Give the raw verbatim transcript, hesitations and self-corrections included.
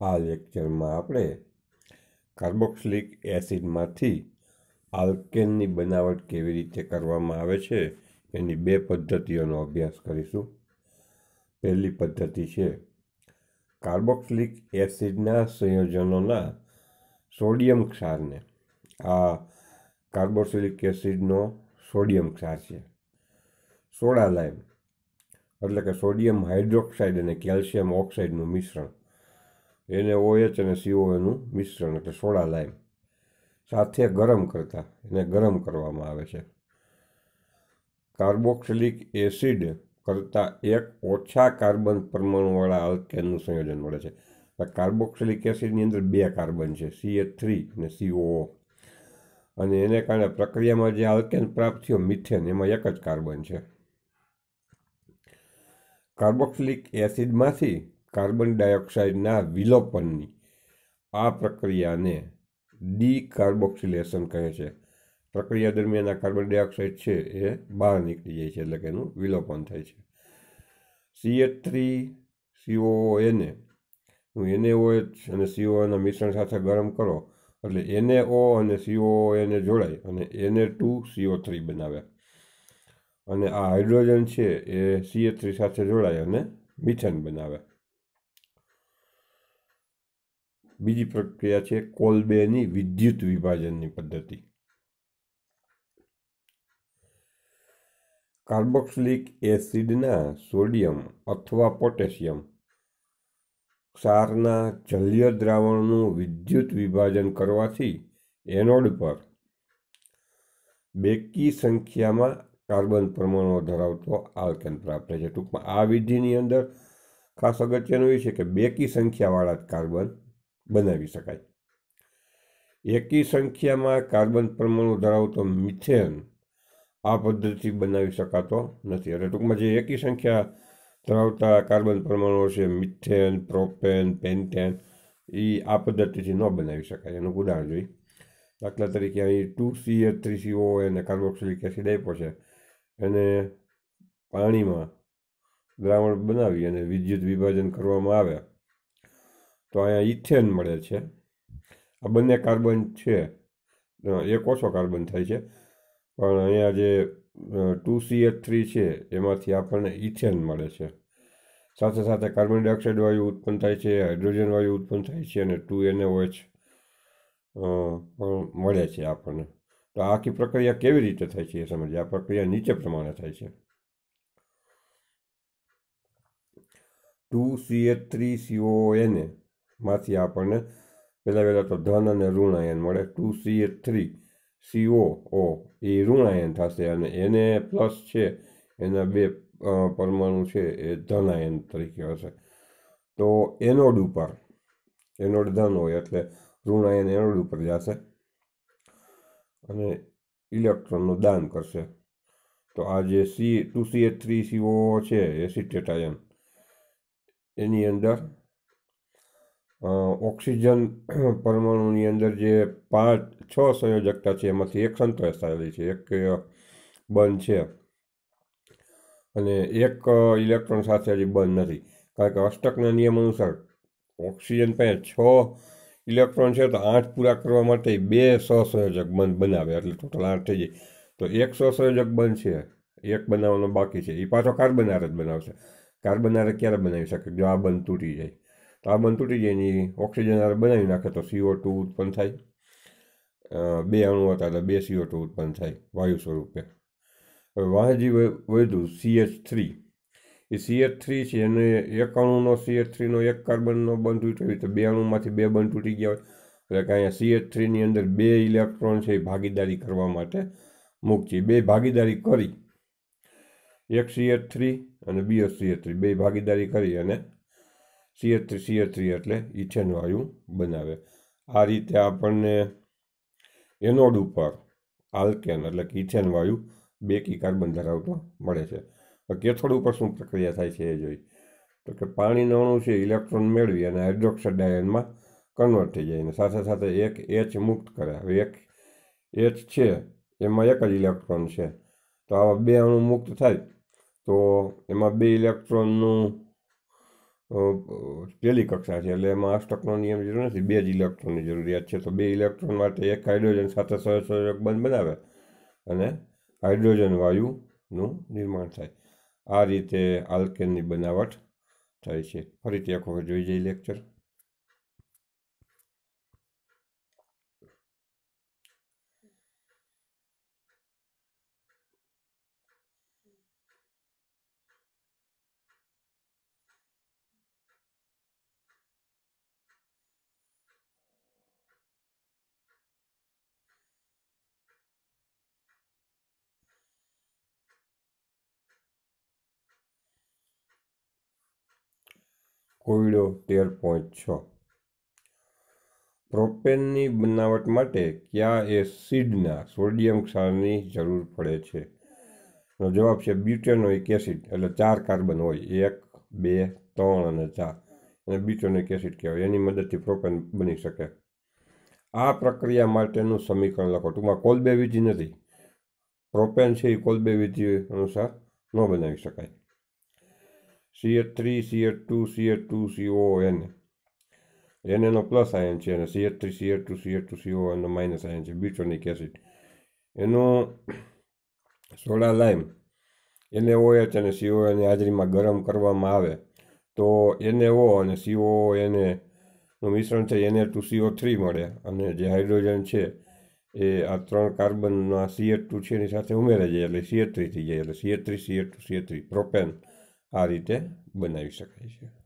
આ લેક્ચરમાં આપણે કાર્બોક્સિલિક એસિડમાંથી આલ્કેનની બનાવટ કેવી રીતે કરવામાં આવે છે એની બે પદ્ધતિઓનો અભ્યાસ કરીશું. પહેલી પદ્ધતિ છે કાર્બોક્સિલિક એસિડના સંયોજનોના સોડિયમ ક્ષારને. આ કાર્બોક્સિલિક એસિડનો સોડિયમ ક્ષાર છે. સોડા લાઇમ એટલે કે સોડિયમ હાઇડ્રોક્સાઇડ અને કેલ્શિયમ ઓક્સાઇડનું મિશ્રણ, એને ઓએચ અને સીઓનું મિશ્રણ એટલે સોડા લાઇમ સાથે ગરમ કરતા એને ગરમ કરવામાં આવે છે. કાર્બોક્સિલિક એસિડ કરતાં એક ઓછા કાર્બન પરમાણુવાળા આલ્કેનનું સંયોજન મળે છે. કાર્બોક્સિલિક એસિડની અંદર બે કાર્બન છે, સી એચ થ્રી અને સીઓઓ, અને એને કારણે પ્રક્રિયામાં જે આલ્કેન પ્રાપ્ત થયો મિથેન, એમાં એક જ કાર્બન છે. કાર્બોક્સિલિક એસિડમાંથી કાર્બન ડાયોક્સાઇડના વિલોપનની આ પ્રક્રિયાને ડીકાર્બોક્સિલેશન કહે છે. પ્રક્રિયા દરમિયાન આ કાર્બન ડાયોક્સાઇડ છે એ બહાર નીકળી જાય છે, એટલે કે એનું વિલોપન થાય છે. સી એચ થ્રી સીઓ એને એનએઓએચ અને સીઓના મિશ્રણ સાથે ગરમ કરો એટલે એનએઓ અને સીઓ એને જોડાય અને એને ટુ સીઓ થ્રી બનાવે, અને આ હાઇડ્રોજન છે એ સી એચ થ્રી સાથે જોડાય અને મિથેન બનાવે. બીજી પ્રક્રિયા છે કોલબેની વિદ્યુત વિભાજનની પદ્ધતિ. કાર્બોક્સિલિક એસિડના સોડિયમ અથવા પોટેશિયમ ક્ષારના જલીય દ્રાવણનું વિદ્યુત વિભાજન કરવાથી એનોડ પર બેકી સંખ્યામાં કાર્બન પરમાણુઓ ધરાવતો આલ્કેન પ્રાપ્ત થાય છે. ટૂંકમાં આ વિધિની અંદર ખાસ અગત્યનું એ છે કે બેકી સંખ્યાવાળા જ કાર્બન બનાવી શકાય. એકી સંખ્યામાં કાર્બન પરમાણુ ધરાવતો મિથેન આ પદ્ધતિ બનાવી શકાતો નથી. એટલે ટૂંકમાં જે એકી સંખ્યા ધરાવતા કાર્બન પરમાણુઓ છે, મિથેન, પ્રોપેન, પેન્ટેન, એ આ પદ્ધતિથી ન બનાવી શકાય. એનું ઉદાહરણ જોઈ. દાખલા તરીકે અહીં two C H three CO એને કાર્બોક્સિલિક એસિડ આપ્યો છે, એને પાણીમાં દ્રાવણ બનાવી અને વિદ્યુત વિભાજન કરવામાં આવે તો અહીંયા ઇથેન મળે છે. આ બંને કાર્બન છે, એક ઓછો કાર્બન થાય છે, પણ અહીંયા જે ટુ સી એચ થ્રી છે એમાંથી આપણને ઇથેન મળે છે. સાથે સાથે કાર્બન ડાયોક્સાઇડ વાયુ ઉત્પન્ન થાય છે, હાઇડ્રોજન વાયુ ઉત્પન્ન થાય છે અને ટુ એનએઓએચ પણ મળે છે આપણને. તો આખી પ્રક્રિયા કેવી રીતે થાય છે એ સમજીએ. આ પ્રક્રિયા નીચે પ્રમાણે થાય છે. Two C H three CO એને માંથી આપણને પહેલાં પહેલાં તો ધન અને ઋણ આયન મળે. Two C H three CO એ ઋણ આયન થશે અને એને પ્લસ છે એના બે પરમાણુ છે એ ધન આયન તરીકે હશે. તો એનોડ ઉપર, એનોડ ધન હોય એટલે ઋણ આયન એનોડ ઉપર જશે અને ઇલેક્ટ્રોનનું દાન કરશે. તો આ જે C two C H three CO છે એસિટેટ આયન, એની અંદર ઓક્સિજન પરમાણુની અંદર જે પાંચ છ સંયોજકતા છે એમાંથી એક સંતોષ થયેલી છે, એક બંધ છે અને એક ઇલેક્ટ્રોન સાથે હજી બંધ નથી. કારણ કે અષ્ટકના નિયમ અનુસાર ઓક્સિજન પાસે છ ઇલેક્ટ્રોન છે તો આઠ પૂરા કરવા માટે બે સહસંયોજક બંધ બનાવે એટલે ટોટલ આઠ થઈ જાય. તો એક સહસંયોજક બંધ છે, એક બનાવવાનો બાકી છે, એ પાછો કાર્બન હારે જ બનાવશે. કાર્બન હારે ક્યારે બનાવી શકે? જો આ બંધ તૂટી જાય. તો આ બંધ તૂટી જાય એની ઓક્સિજન હારે બનાવી નાખે તો સીઓ ટુ ઉત્પન્ન થાય. બે અણુ હતા એટલે બે સીઓ ટુ ઉત્પન્ન થાય વાયુ સ્વરૂપે. હવે વાહજી વધ્યું સી એચ થ્રી. એ સી એચ થ્રી છે એને એક અણુનો સી એચ થ્રીનો એક કાર્બનનો બંધ તૂટ્યો હોય તો બે અણુમાંથી બે બંધ તૂટી ગયા હોય. એટલે કે અહીંયા સી એચ થ્રીની અંદર બે ઇલેક્ટ્રોન છે એ ભાગીદારી કરવા માટે મૂકશે. બે ભાગીદારી કરી, એક સી એચ થ્રી અને બીજો સી એચ થ્રી બે ભાગીદારી કરી અને C H three C H three એટલે ઇથેન વાયુ બનાવે. આ રીતે આપણને એનોડ ઉપર આલ્કેન એટલે કે ઇથેન વાયુ બેકી કાર્બન ધરાવતો મળે છે. કેથોડ ઉપર શું પ્રક્રિયા થાય છે એ જોઈ. તો કે પાણીનો અણુ છે ઇલેક્ટ્રોન મેળવી અને હાઇડ્રોક્સાઇડ આયનમાં કન્વર્ટ થઈ જાય અને સાથે સાથે એક એચ મુક્ત કરે. હવે એક એચ છે એમાં એક જ ઇલેક્ટ્રોન છે, તો આવા બે અણુ મુક્ત થાય તો એમાં બે ઇલેક્ટ્રોનનું પહેલી કક્ષા છે એટલે એમાં અષ્ટકનો નિયમ જરૂર નથી, બે જ ઇલેક્ટ્રોનની જરૂરિયાત છે. તો બે ઇલેક્ટ્રોન માટે એક હાઇડ્રોજન સાથે સહસંયોજક બંધ બનાવે અને હાઇડ્રોજન વાયુનું નિર્માણ થાય. આ રીતે આલ્કેનની બનાવટ થાય છે. ફરીથી એક વખત જોઈ જઈએ લેક્ચર. કોયડો તેર પોઈન્ટ છ. પ્રોપેનની બનાવટ માટે કયા એસિડના સોડિયમ ક્ષારની જરૂર પડે છે? નો જવાબ છે બ્યુટેનોઇક એસિડ. એટલે ચાર કાર્બન હોય, એક, બે, ત્રણ અને ચાર, અને બ્યુટેનોઇક એસિડ કહેવાય. એની મદદથી પ્રોપેન બની શકે. આ પ્રક્રિયા માટેનું સમીકરણ લખો. ટૂંકમાં કોલબે વિધિ નથી. પ્રોપેન છે એ કોલબે વિધિ અનુસાર ન બનાવી શકાય. C H three, C H two, C H two, C O N. N એનો પ્લસ આયન છે અને C H three, C H two, C H two, C O એનો માઇનસ આયન છે, બ્યુટેનોઇક એસિડ. એનું સોડા લાઇમ એને ઓ એચ અને C O એની હાજરીમાં ગરમ કરવામાં આવે તો એને ઓ અને સી ઓ એને નું મિશ્રણ થઈ એને ટુ સી ઓ થ્રી મળે, અને જે હાઇડ્રોજન છે એ આ ત્રણ કાર્બનના સી એચ ટુ છે એની સાથે ઉમેરાઈ જાય એટલે સી એચ થ્રી થઈ જાય. એટલે C H three, C H two, C H three propane આ રીતે બનાવી શકાય છે.